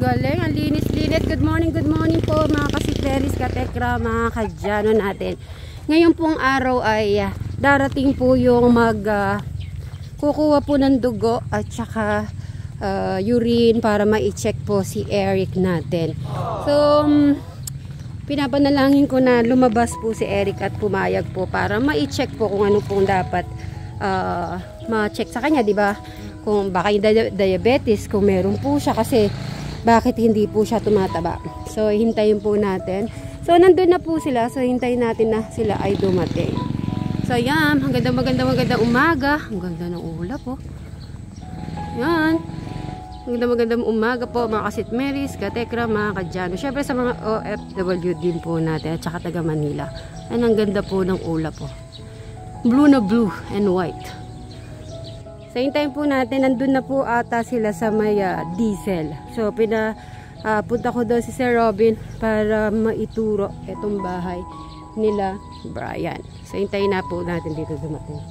galing. Ang linis-linis. Good morning po mga kasiteris, katekra, mga kadyano natin. Ngayon pong araw ay darating po yung kukuha po ng dugo at saka urine para ma-check po si Eric natin. So, pinapanalangin ko na lumabas po si Eric at pumayag po para ma-check po kung ano pong dapat ma-check sa kanya, di ba? Kung baka yung diabetes, kung meron po siya, kasi bakit hindi po siya tumataba. So, hintayin po natin. So, nandun na po sila. So, hintayin natin na sila ay dumating. So, yan. Ang magandang umaga. Ang ganda ng ulap po. Yan. Ang magandang umaga po, mga kasitmeris, katekra, mga kadyano. Siyempre sa mga OFW din po natin at saka taga Manila. Yan, ang ganda po ng ulap po. Blue na blue and white. So, hintayin po natin, nandun na po ata sila sa may diesel. So, punta ko doon si Sir Robin para maituro itong bahay nila Brian. So, hintayin na po natin dito dumating.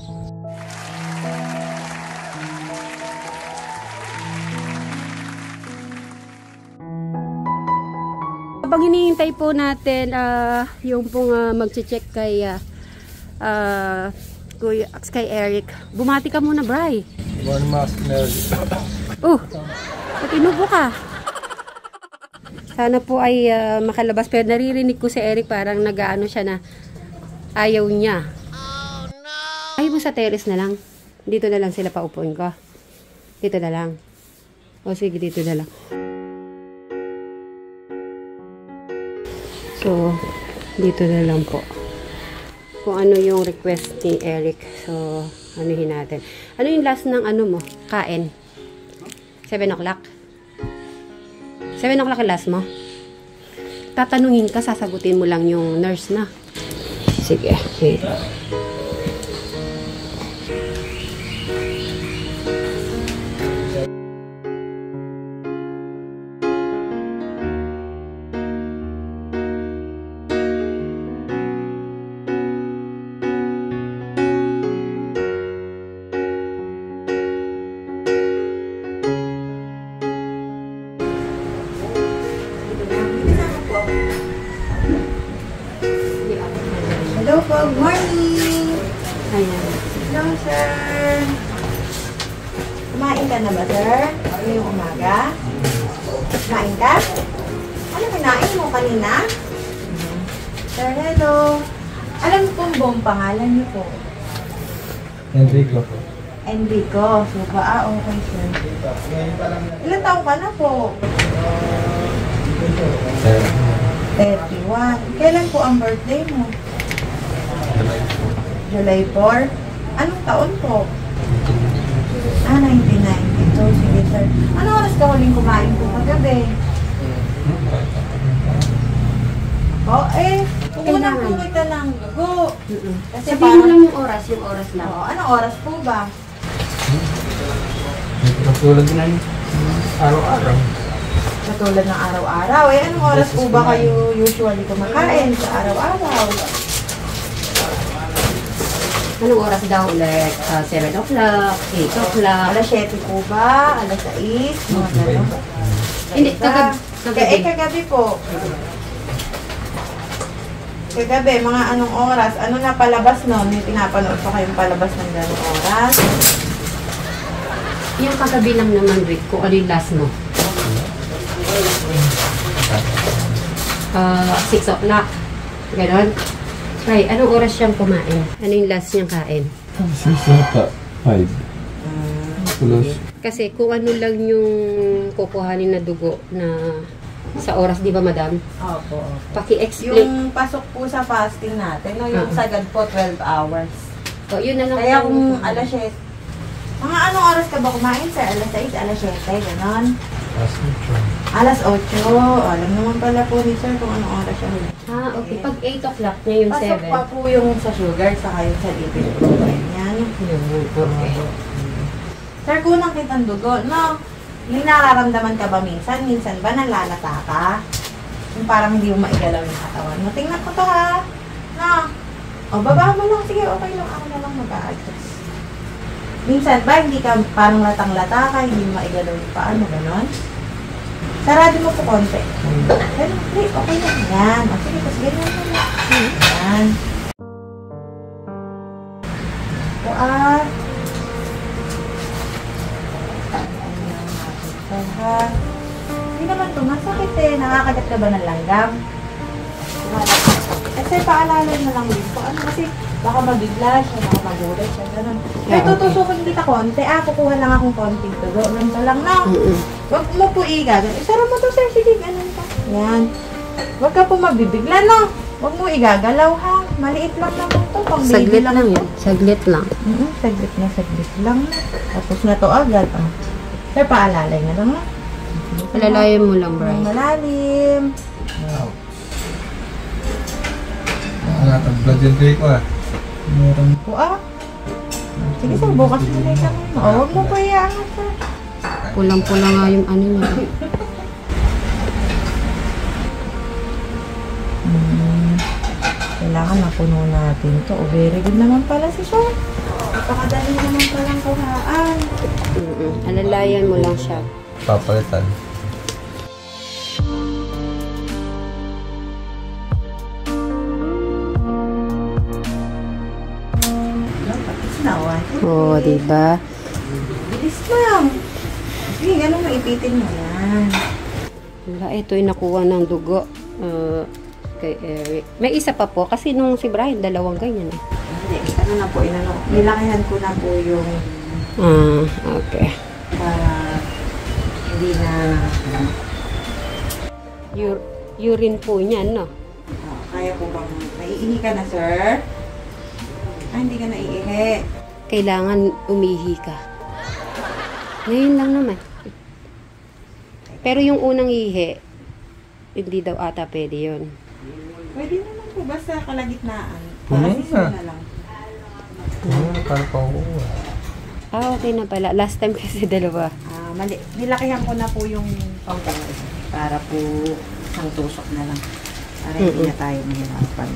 Habang hinihintay po natin yung pong mag-check kay kay Eric. Bumati ka muna, Bri. One mask, Oh, patinubo ka. Sana po ay makalabas. Pero naririnig ko si Eric parang nag-ano siya na ayaw niya. Oh, no! Ayaw mo sa terrace na lang. Dito na lang sila paupuin ko. Dito na lang. O sige, dito na lang. So, dito na lang po. Kung ano yung request ni Eric. So, anuhin natin. Ano yung last ng ano mo? Kain? 7 o'clock? 7 o'clock yung last mo? Tatanungin ka, sasagutin mo lang yung nurse na. Sige, wait. Hello po, good morning! Ayan. Hello, sir! Kumain ka na ba, sir? Ngayong umaga? Kumain ka? Ano kinain mo kanina? Sir, hello! Alam mo pong buong pangalan niyo po? Enrico. Enrico. So ba? Okay, sir. Ilan taong ka na po? 31. Kailan po ang birthday mo? July 4. Anong taon po? 1992. Sige, sir. Anong oras ka huling kumain po kagabi? Kukunan po kita ng dugo. Kasi Sabihin mo lang yung oras lang. Anong oras po ba? Katulad na yun. Araw-araw. Katulad ng araw-araw. Anong oras po ba kayo usually kumakain sa araw-araw? Anong oras daw ulit? 7 o'clock, 8 o'clock. Alas 7 po ba? Alas 6? Mga gano'n. Hindi, kagabi. Kagabi po. Kagabi, mga anong oras? Ano na palabas nun? May pinapanood pa kayong palabas ng gano'ng oras? Yung kagabi lang naman, Rick, kung ano yung last mo. 6 o'clock. Ganon. Ay, anong oras siyang kumain? Ano yung last niyang kain? 6 ata. 5. Plus. Kasi kung ano lang yung kukuhanin na dugo na sa oras, di ba, madam? Opo. Paki-explain. Yung pasok po sa fasting natin, no, yung sagad po 12 hours. So, yun na lang. Kaya kung alas 7, mga anong oras ka ba kumain, sir? Alas 6, alas 7, gano'n? Alas 8. Alam naman pala po ni sir kung anong oras siya. Okay. Pag 8 o'clock niya yung 7. Pasok pa po yung sa sugar, saka yung sa lipid protein. Yan. Okay. Sir, kunang kitang dugo, no? May nararamdaman ka ba minsan? Minsan ba nalalata ka? Yung parang hindi mo maigalaw yung katawan mo. Tingnan ko to, ha? No? Baba mo lang. Sige, okay lang. Ako na lang mag-a-adjust. Minsan ba, hindi ka parang latang-lata ka, hindi mo maigalaw yung paano, gano'n? Sarado mo po konti. Ganun, okay na. Yan. O, sige, tapos ganyan mo na. Yan. O, hindi naman ito. Masakit eh. Nakakagat ka ba ng langgam? Kasi paalalay na lang din po. Ano kasi, baka mabigla siya, baka magulat siya, gano'n. Kaya tutusukin kita konti. Kukuha lang akong konting tulo. Ganito lang na. Huwag mo po igagal. Isara mo to, sir. Sige, ganun ka. Yan. Huwag ka po mabibigla, no? Huwag mo igagalaw, ha? Maliit lang naman to. Pang Saglit baby lang yun. Saglit lang. Saglit lang. Tapos na to agad. Sir, paalalay na lang, no? Palalayan mo lang, Bray. Malalim. Wow. Blood yung ko Meron. Po, sige, sir. Bukas mo na kami. Huwag mo po iangat, sir. Pulang-pula nga yung ano niya. Kailangan napuno natin to. Very good naman pala si sir. Napakadali naman palang kuhaan. Alalayan mo lang siya. Papalitan. Oo, diba? Bilis lang. Sige, ganun mo, ipitin mo yan. Wala, ito yung nakuha ng dugo kay Eric. May isa pa po, kasi nung si Brian, dalawang ganyan eh. Hindi, ano na po, nilakihan ko na po yung Okay. para hindi na Urine po niyan, no? kaya po bang naiihi ka na, sir? Hindi ka naiihi. Kailangan umihi ka. Ngayon lang naman. Pero yung unang ihi, hindi daw ata pwede yun. Pwede naman po, basta kalagitnaan. Para sisyo na lang. Nakala pa ako. Okay na pala. Last time kasi dalawa. Mali. Nilakihan ko na po yung pangkang para po ang tusok na lang. Para hindi na tayo mahirapan.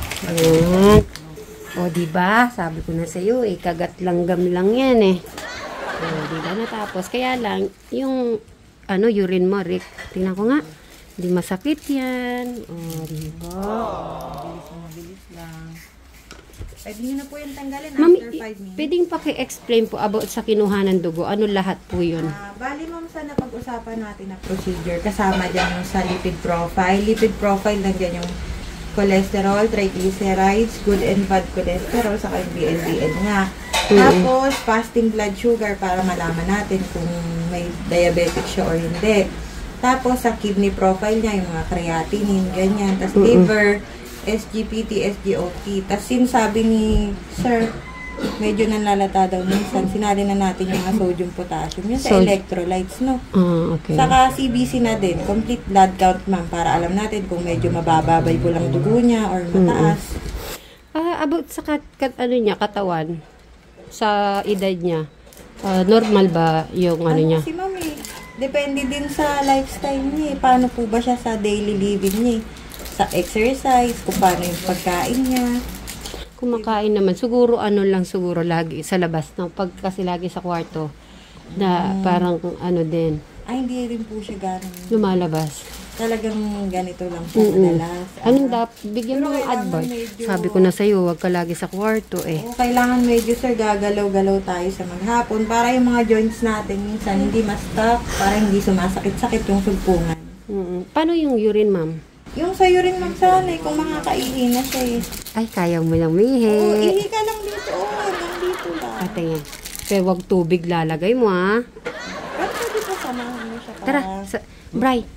O, diba? Sabi ko na sa'yo, kagat langgam lang yan eh. O, diba natapos? Kaya lang, yung urine mo, Rick. Tingnan ko nga. Hindi masakit yan. O, diba? Mabilis lang. Pwede nyo na po yung tanggalin Ma'am, after 5 minutes. pwedeng paki-explain po about sa kinuha ng dugo. Ano lahat po yun? Bali, ma'am, sana pag-usapan natin na procedure. Kasama dyan yung sa lipid profile. Lipid profile, nandiyan yung cholesterol, triglycerides, good and bad cholesterol, saka yung VLDL nga. Tapos, fasting blood sugar para malaman natin kung may diabetic siya or hindi. Tapos, sa kidney profile niya, yung mga creatinine, ganyan. Tapos, liver, SGPT, SGOT. Tapos, sinasabi ni Sir, medyo nanlalata daw minsan. Sinali na natin yung mga sodium, potassium. Yun sa electrolytes, no? Okay. Saka CBC na din. Complete blood count, ma'am. Para alam natin kung medyo mabababay po lang dugo niya or mataas. About sa katawan, sa edad niya, normal ba yung niya? Kasi, ma'am, depende din sa lifestyle niya. Paano po ba siya sa daily living niya? Sa exercise, kung paano yung pagkain niya. Kumakain naman. Siguro siguro lagi sa labas. No? Pag kasi lagi sa kwarto, na parang din. Hindi rin po siya gano'n. Lumalabas. Talagang ganito lang siya madalas. Anong bigyan mo ng advice? Sabi ko na sa'yo, huwag ka lagi sa kwarto eh. Kailangan medyo, sir, gagalaw-galaw tayo sa maghapon para yung mga joints natin minsan hindi ma-stuck, para hindi sumasakit-sakit yung sugpungan. Paano yung urine, ma'am? Yung sa urine, ma'am, sana kung makakaihi na siya Ay, kaya mo lang mihi. Ihi ka lang dito. Hanggang dito lang. Tingin. Pero wag tubig lalagay mo, ha? Pero pwede pa samahan mo siya para... Tara, Bray.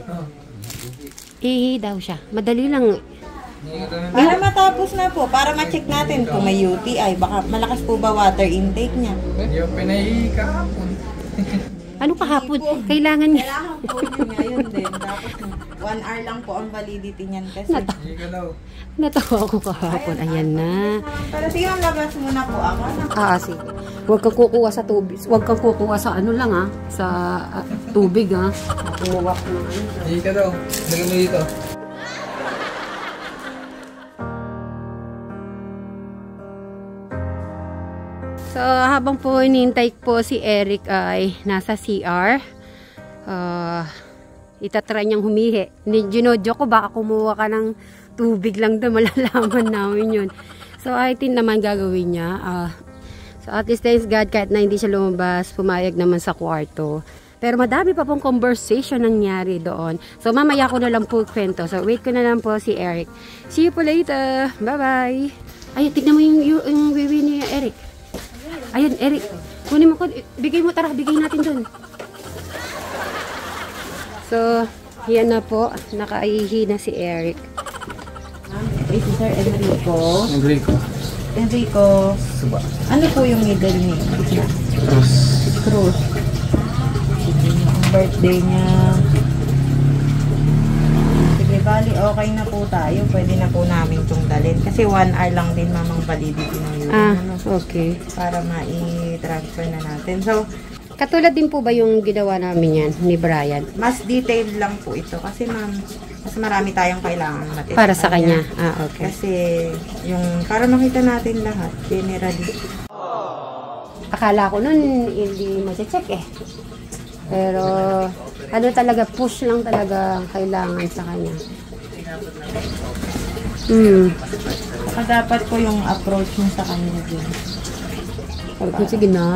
Ihi daw siya. Madali lang. Para matapos na po, para ma-check natin kung may UTI. Baka malakas po ba water intake niya? Hindi yung pinahihi kahapon. Ano kahapon? Kailangan niya. Kailangan po yun ngayon din. Tapos 1 hour lang po ang validity niyan kasi. Hindi ka daw. Natawa ako kahapon. Ayan na. Pero sige, labas muna po ako. Sige. Huwag kang kukuha sa tubig. Huwag kang kukuha sa lang, ha? Sa tubig, ha? Kumuha ko ng Hindi ka daw. Lagyan mo dito. So, habang po inintay po si Eric ay nasa CR. itatry niyang humihi. Ginodyo ko, baka kumuha ka ng tubig lang doon, malalaman namin yun. So, I think naman gagawin niya. So, at least thanks God, kahit na hindi siya lumabas, pumayag naman sa kwarto. Pero madami pa pong conversation nangyari doon. So, mamaya ko na lang po kwento. So, wait ko na lang po si Eric. See you po later. Bye-bye. Ay, tignan mo yung wiwi ni Eric. Ayun, Eric. Kunin mo ko. Bigay mo, tara. Bigay natin doon. So, yan na po. Nakaihi na si Eric. Si Sir Enrico. Enrico. Suba. Ano po yung middle name? Cruz. Birthday niya. Sige, bali, okay na po tayo. Pwede na po namin itong dalhin. Kasi 1 hour lang din mamang validity ng yun. Okay. Para ma-transfer na natin. So, Katulad din po ba yung ginawa namin yan ni Brian? mas detailed lang po ito. Kasi ma'am, mas marami tayong kailangan natin. Para sa kanya? Okay. Kasi, yung, para makita natin lahat, generally. Akala ko nun hindi ma-check eh. Pero ano talaga, push lang talaga ang kailangan sa kanya. Saka dapat po yung approach mo sa kanya din. Sabi ko, sige na.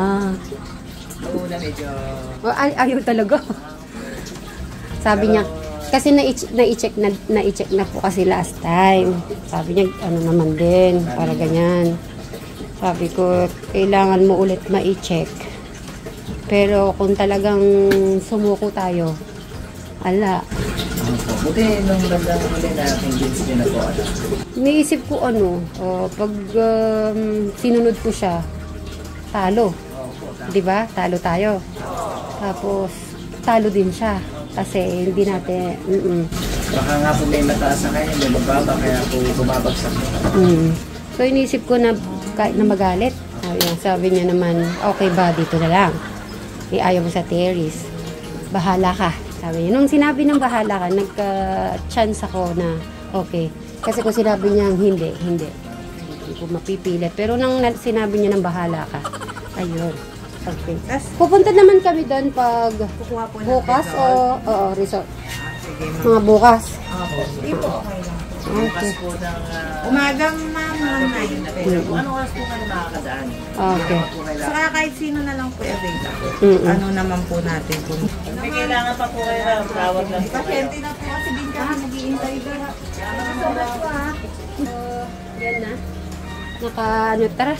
Ayaw talaga. Sabi niya, kasi na-check na po kasi last time. Sabi niya, ano naman din, para ganyan. Sabi ko, kailangan mo ulit ma-check. Pero kung talagang sumuko tayo, ala. Buti nung ramdam ko din na convince niya na po. Iniisip ko pag sinunod ko siya, talo. Diba? Talo tayo. Tapos, talo din siya. Kasi hindi natin, Baka nga po may mataas sa kanya, may mababa, kaya po bumabagsak. So, iniisip ko na kahit na magalit. Sabi niya naman, okay ba, dito na lang. Ayaw mo sa terrace. Bahala ka. Sabi niya. Nung sinabi ng bahala ka, nagka-chance ako na okay. Kasi kung sinabi niya hindi ko mapipilit. Pero nang sinabi niya ng bahala ka, ayun. Okay. Pupunta naman kami doon pag Kukuha po bukas o resort. Sige, ma'am. Mga bukas. Hindi po, okay lang. Okay. Umagang ma'am, mga 9. Anong oras po kayo makakadaan? Okay. Saka kahit sino na lang po available. Ano naman po natin kung... May kailangan pa po kayo na tawag lang. Pasyente na po kasi din kami nag-iintay doon. Salamat po ha. Yan na. Tara.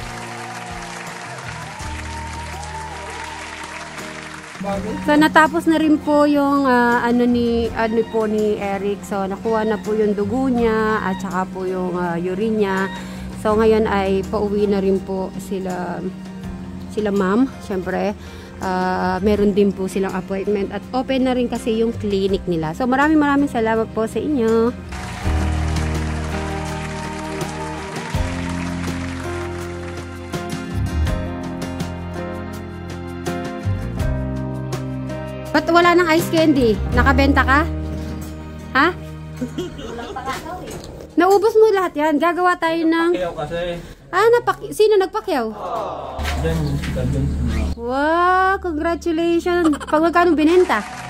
So natapos na rin po yung ano po ni Eric. So nakuha na po yung dugo niya at saka po yung urine niya. So ngayon ay pauwi na rin po sila ma'am, syempre. Meron din po silang appointment at open na rin kasi yung clinic nila. So maraming salamat po sa inyo. Ba't wala ng ice candy? Nakabenta ka? Ha? Naubos mo lahat yan. Gagawa tayo ng... Kaya kasi, Sino nagpakyaw? dyan. Wow! Congratulations! Pag magkano binenta?